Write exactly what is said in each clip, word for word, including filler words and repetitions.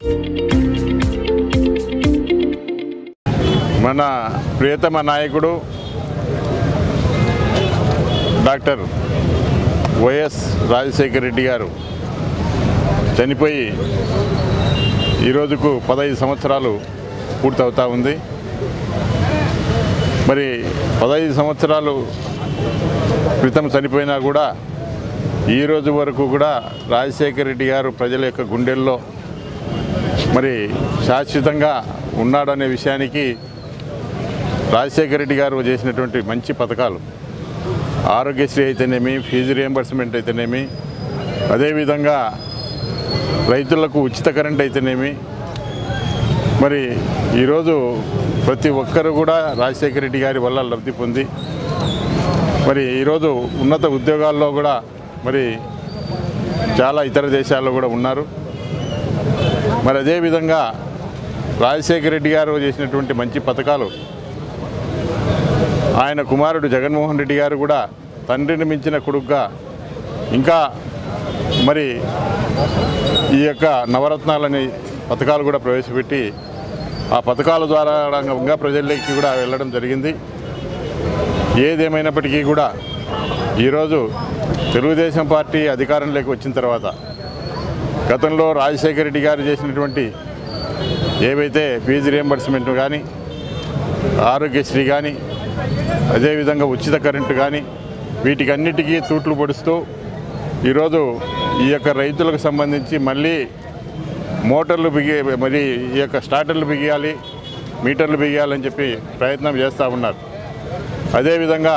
మన ప్రియతమ నాయకుడు doctor YS Rajasekhara Reddy గారు చనిపోయి ఈ రోజుకు పదహైదు సంవత్సరాలు పూర్తవుతా ఉంది. మరి పదహైదు సంవత్సరాలు క్రితం చనిపోయినా కూడా ఈ రోజు వరకు కూడా రాజశేఖర రెడ్డి గారు ప్రజల యొక్క గుండెల్లో మరి శాశ్వతంగా ఉన్నాడనే విషయానికి రాజశేఖర రెడ్డి గారు చేసినటువంటి మంచి పథకాలు, ఆరోగ్యశ్రీ అయితేనేమి, ఫీజు రియంబర్స్మెంట్ అయితేనేమి, అదేవిధంగా రైతులకు ఉచిత కరెంట్ అయితేనేమి, మరి ఈరోజు ప్రతి ఒక్కరు కూడా రాజశేఖర రెడ్డి గారి వల్ల లబ్ధి పొంది మరి ఈరోజు ఉన్నత ఉద్యోగాల్లో కూడా మరి చాలా ఇతర దేశాల్లో కూడా ఉన్నారు. మరి అదేవిధంగా రాజశేఖర రెడ్డి గారు చేసినటువంటి మంచి పథకాలు ఆయన కుమారుడు జగన్మోహన్ రెడ్డి గారు కూడా తండ్రిని మించిన కొడుకుగా ఇంకా మరి ఈ యొక్క నవరత్నాలని పథకాలు కూడా ప్రవేశపెట్టి ఆ పథకాల ద్వారా ఇంకా ప్రజల్లోకి కూడా వెళ్ళడం జరిగింది. ఏదేమైనప్పటికీ కూడా ఈరోజు తెలుగుదేశం పార్టీ అధికారంలోకి వచ్చిన తర్వాత గతంలో రాజశేఖర రెడ్డి గారు చేసినటువంటి ఏవైతే ఫీజు రియంబర్స్మెంట్ కానీ, ఆరోగ్యశ్రీ కానీ, అదేవిధంగా ఉచిత కరెంటు కానీ, వీటికి అన్నిటికీ తూట్లు పొడుస్తూ ఈరోజు ఈ యొక్క రైతులకు సంబంధించి మళ్ళీ మోటార్లు బిగి మరి ఈ యొక్క స్టార్టర్లు బిగియాలి, మీటర్లు బిగియాలని చెప్పి ప్రయత్నం చేస్తూ ఉన్నారు. అదేవిధంగా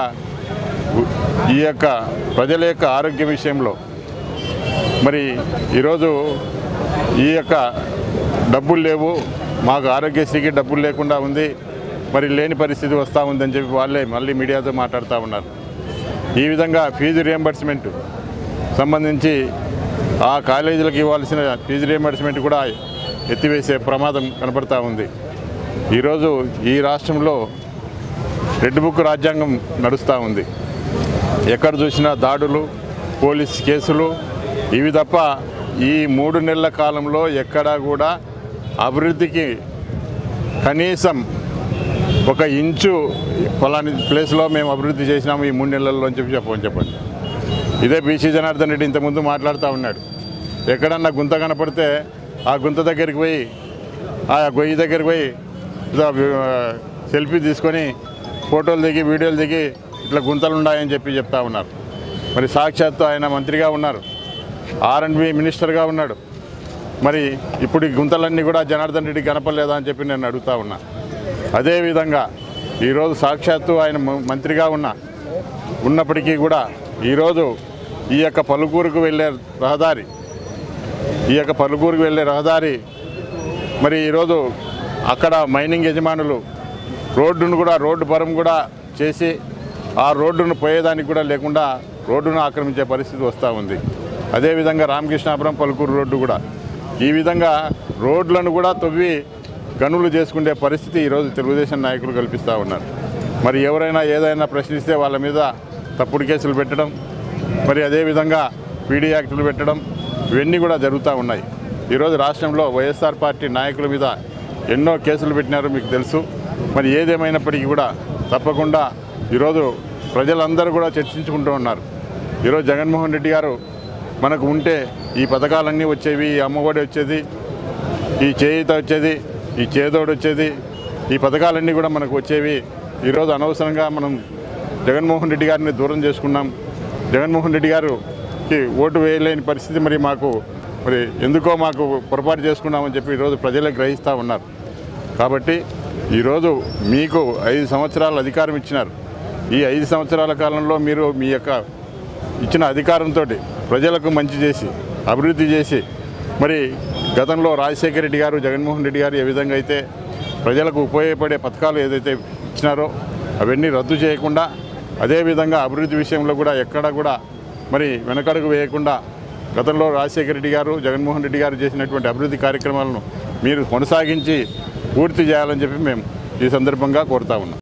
ఈ యొక్క ప్రజల యొక్క ఆరోగ్య విషయంలో మరి ఈరోజు ఈ యొక్క డబ్బులు లేవు, మాకు ఆరోగ్యశ్రీకి డబ్బులు లేకుండా ఉంది, మరి లేని పరిస్థితి వస్తూ ఉందని చెప్పి వాళ్ళే మళ్ళీ మీడియాతో మాట్లాడుతూ ఉన్నారు. ఈ విధంగా ఫీజు రియంబర్స్మెంట్ సంబంధించి ఆ కాలేజీలకు ఇవ్వాల్సిన ఫీజు రియంబర్స్మెంట్ కూడా ఎత్తివేసే ప్రమాదం కనపడతా ఉంది. ఈరోజు ఈ రాష్ట్రంలో రెడ్ బుక్ రాజ్యాంగం నడుస్తూ ఉంది. ఎక్కడ చూసినా దాడులు, పోలీస్ కేసులు, ఇవి తప్ప ఈ మూడు నెలల కాలంలో ఎక్కడా కూడా అభివృద్ధికి కనీసం ఒక ఇంచు ఫలాని ప్లేస్లో మేము అభివృద్ధి చేసినాము ఈ మూడు నెలల్లో అని చెప్పి చెప్పమని చెప్పండి. ఇదే బీసీ జనార్దన్ రెడ్డి ఇంతకుముందు మాట్లాడుతూ ఉన్నాడు. ఎక్కడన్నా గుంత కనపడితే ఆ గుంత దగ్గరికి పోయి ఆ గొయ్యి దగ్గరికి పోయి సెల్ఫీ తీసుకొని ఫోటోలు దిగి వీడియోలు దిగి ఇట్లా గుంతలు ఉన్నాయని చెప్పి చెప్తా ఉన్నారు. మరి సాక్షాత్తు ఆయన మంత్రిగా ఉన్నారు, ఆర్ అండ్ బి మినిస్టర్గా ఉన్నాడు. మరి ఇప్పుడు ఈ గుంతలన్నీ కూడా జనార్దన్ రెడ్డి కనపడలేదా అని చెప్పి నేను అడుగుతా ఉన్నా. అదేవిధంగా ఈరోజు సాక్షాత్తు ఆయన మంత్రిగా ఉన్న ఉన్నప్పటికీ కూడా ఈరోజు ఈ యొక్క పలుకూరుకు వెళ్ళే రహదారి ఈ యొక్క పలుకూరుకు వెళ్ళే రహదారి మరి ఈరోజు అక్కడ మైనింగ్ యజమానులు రోడ్డును కూడా రోడ్డు పరం కూడా చేసి ఆ రోడ్డును పోయేదానికి కూడా లేకుండా రోడ్డును ఆక్రమించే పరిస్థితి వస్తూ ఉంది. అదేవిధంగా రామకృష్ణాపురం పలుకూరు రోడ్డు కూడా ఈ విధంగా రోడ్లను కూడా తవ్వి గనులు చేసుకునే పరిస్థితి ఈరోజు తెలుగుదేశం నాయకులు కల్పిస్తూ ఉన్నారు. మరి ఎవరైనా ఏదైనా ప్రశ్నిస్తే వాళ్ళ మీద తప్పుడు కేసులు పెట్టడం, మరి అదేవిధంగా పీడీ యాక్టులు పెట్టడం, ఇవన్నీ కూడా జరుగుతూ ఉన్నాయి. ఈరోజు రాష్ట్రంలో వైఎస్ఆర్ పార్టీ నాయకుల మీద ఎన్నో కేసులు పెట్టినారు మీకు తెలుసు. మరి ఏదేమైనప్పటికీ కూడా తప్పకుండా ఈరోజు ప్రజలందరూ కూడా చర్చించుకుంటూ ఉన్నారు. ఈరోజు జగన్మోహన్ రెడ్డి గారు మనకు ఉంటే ఈ పథకాలన్నీ వచ్చేవి, ఈ అమ్మఒడి వచ్చేది, ఈ చేయూత వచ్చేది, ఈ చేదోడు వచ్చేది, ఈ పథకాలన్నీ కూడా మనకు వచ్చేవి. ఈరోజు అనవసరంగా మనం జగన్మోహన్ రెడ్డి గారిని దూరం చేసుకున్నాం. జగన్మోహన్ రెడ్డి గారికి ఓటు వేయలేని పరిస్థితి మరి మాకు మరి ఎందుకో మాకు పొరపాటు చేసుకున్నామని చెప్పి ఈరోజు ప్రజలే గ్రహిస్తూ ఉన్నారు. కాబట్టి ఈరోజు మీకు ఐదు సంవత్సరాలు అధికారం ఇచ్చినారు. ఈ ఐదు సంవత్సరాల కాలంలో మీరు మీ యొక్క ఇచ్చిన అధికారంతో ప్రజలకు మంచి చేసి అభివృద్ధి చేసి మరి గతంలో రాజశేఖర రెడ్డి గారు, జగన్మోహన్ రెడ్డి గారు ఏ విధంగా అయితే ప్రజలకు ఉపయోగపడే పథకాలు ఏదైతే ఇచ్చినారో అవన్నీ రద్దు చేయకుండా, అదేవిధంగా అభివృద్ధి విషయంలో కూడా ఎక్కడ కూడా మరి వెనకడుగు వేయకుండా గతంలో రాజశేఖర రెడ్డి గారు, జగన్మోహన్ రెడ్డి గారు చేసినటువంటి అభివృద్ధి కార్యక్రమాలను మీరు కొనసాగించి పూర్తి చేయాలని చెప్పి మేము ఈ సందర్భంగా కోరుతా ఉన్నాం.